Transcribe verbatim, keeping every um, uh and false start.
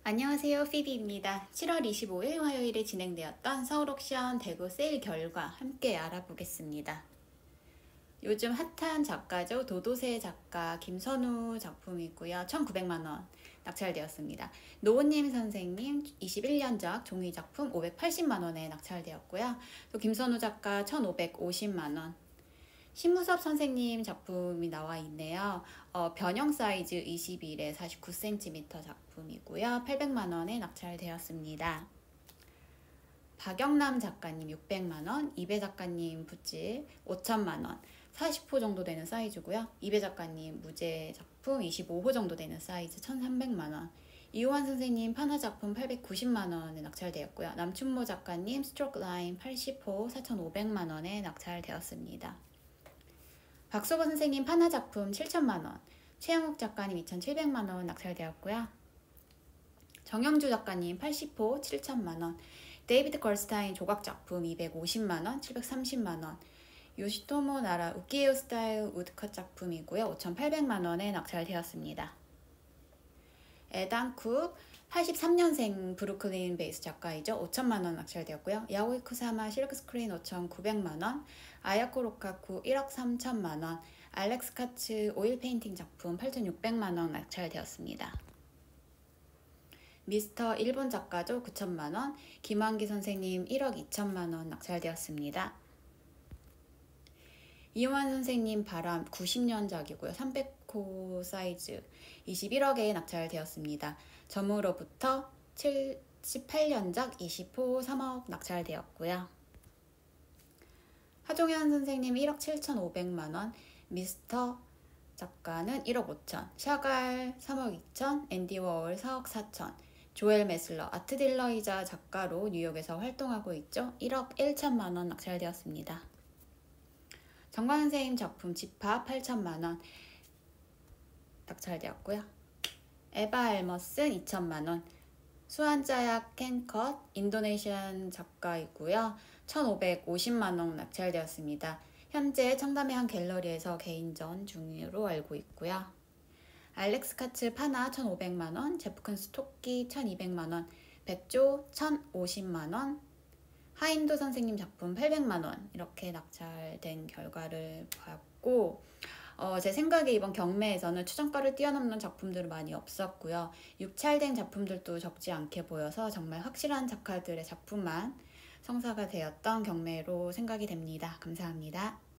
안녕하세요, 피비입니다. 칠월 이십오일 화요일에 진행되었던 서울옥션 대구 세일 결과 함께 알아보겠습니다. 요즘 핫한 작가죠. 도도새 작가 김선우 작품이고요. 천구백만 원 낙찰되었습니다. 노은님 선생님 이십일 년작 종이 작품 오백팔십만 원에 낙찰되었고요. 또 김선우 작가 천오백오십만 원. 신무섭 선생님 작품이 나와 있네요. 어, 변형 사이즈 이십일에 사십구 센티미터 작품이고요. 팔백만 원에 낙찰되었습니다. 박영남 작가님 육백만 원, 이배 작가님 붓질 오천만 원, 사십 호 정도 되는 사이즈고요. 이배 작가님 무제 작품 이십오 호 정도 되는 사이즈 천삼백만 원, 이호환 선생님 판화 작품 팔백구십만 원에 낙찰되었고요. 남춘모 작가님 스트로크 라인 팔십 호 사천오백만 원에 낙찰되었습니다. 박소건 선생님 판화 작품 칠천만 원, 최영욱 작가님 이천칠백만 원 낙찰되었고요. 정영주 작가님 팔십 호 칠천만 원, 데이비드 걸스타인 조각 작품 이백오십만 원, 칠백삼십만 원, 요시토모 나라 우키에오 스타일 우드컷 작품이고요. 오천팔백만 원에 낙찰되었습니다. 에단 쿡 팔십삼 년생 브루클린 베이스 작가이죠. 오천만 원 낙찰되었고요. 야오이 쿠사마 실크 스크린 오천구백만 원, 아야코 로카쿠 일억 삼천만 원, 알렉스 카츠 오일 페인팅 작품 팔천육백만 원 낙찰되었습니다. 미스터 일본 작가죠. 구천만 원, 김환기 선생님 일억 이천만 원 낙찰되었습니다. 이호환 선생님 바람 구십 년작이고요. 삼백 호 사이즈 이십일억에 낙찰되었습니다. 점으로부터 칠십팔 년작 이십 호 삼억 낙찰되었고요. 하종현 선생님 일억 칠천오백만 원, 미스터 작가는 일억 오천, 샤갈 삼억 이천, 앤디 워홀 사억 사천, 조엘 메슬러 아트 딜러이자 작가로 뉴욕에서 활동하고 있죠. 일억 천만 원 낙찰되었습니다. 정관 선생님 작품 집합 팔천만 원 낙찰되었고요. 에바 엘머슨 이천만 원, 수한자약 캔컷 인도네시안 작가이고요. 천오백오십만 원 낙찰되었습니다. 현재 청담의 한 갤러리에서 개인전 중으로 알고 있고요. 알렉스 카츠 파나 천오백만 원, 제프큰스 토끼 천이백만 원, 백조 천오십만 원, 하인도 선생님 작품 팔백만 원 이렇게 낙찰된 결과를 봤고, 어, 제 생각에 이번 경매에서는 추정가를 뛰어넘는 작품들은 많이 없었고요. 육찰된 작품들도 적지 않게 보여서 정말 확실한 작가들의 작품만 성사가 되었던 경매로 생각이 됩니다. 감사합니다.